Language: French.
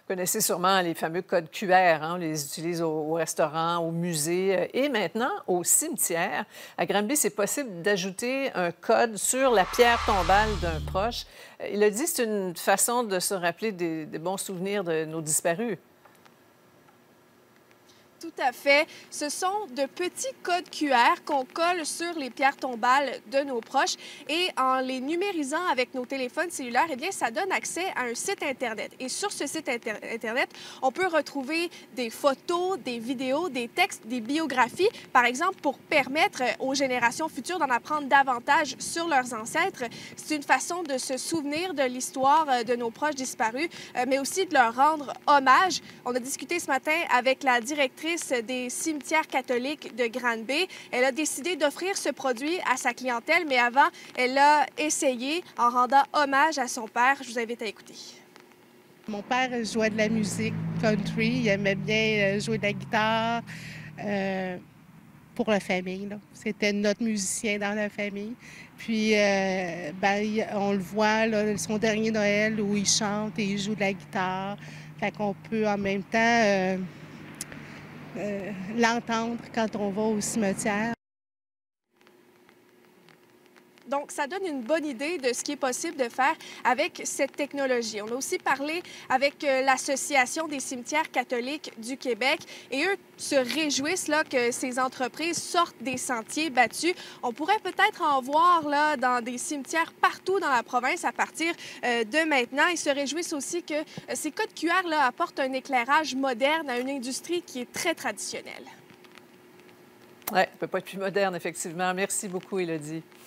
Vous connaissez sûrement les fameux codes QR, hein? On les utilise au restaurant, au musée et maintenant au cimetière. À Granby, c'est possible d'ajouter un code sur la pierre tombale d'un proche. Il a dit que c'est une façon de se rappeler des bons souvenirs de nos disparus. Tout à fait. Ce sont de petits codes QR qu'on colle sur les pierres tombales de nos proches et en les numérisant avec nos téléphones cellulaires, eh bien, ça donne accès à un site Internet. Et sur ce site Internet, on peut retrouver des photos, des vidéos, des textes, des biographies, par exemple, pour permettre aux générations futures d'en apprendre davantage sur leurs ancêtres. C'est une façon de se souvenir de l'histoire de nos proches disparus, mais aussi de leur rendre hommage. On a discuté ce matin avec la directrice des cimetières catholiques de Granby. Elle a décidé d'offrir ce produit à sa clientèle, mais avant, elle l'a essayé en rendant hommage à son père. Je vous invite à écouter. Mon père jouait de la musique country. Il aimait bien jouer de la guitare pour la famille. C'était notre musicien dans la famille. Puis, on le voit, là, son dernier Noël, où il chante et il joue de la guitare. Fait qu'on peut en même temps l'entendre quand on va au cimetière. Donc, ça donne une bonne idée de ce qui est possible de faire avec cette technologie. On a aussi parlé avec l'Association des cimetières catholiques du Québec et eux se réjouissent là, que ces entreprises sortent des sentiers battus. On pourrait peut-être en voir là, dans des cimetières partout dans la province à partir de maintenant. Ils se réjouissent aussi que ces codes QR là, apportent un éclairage moderne à une industrie qui est très traditionnelle. Oui, ça ne peut pas être plus moderne, effectivement. Merci beaucoup, Élodie.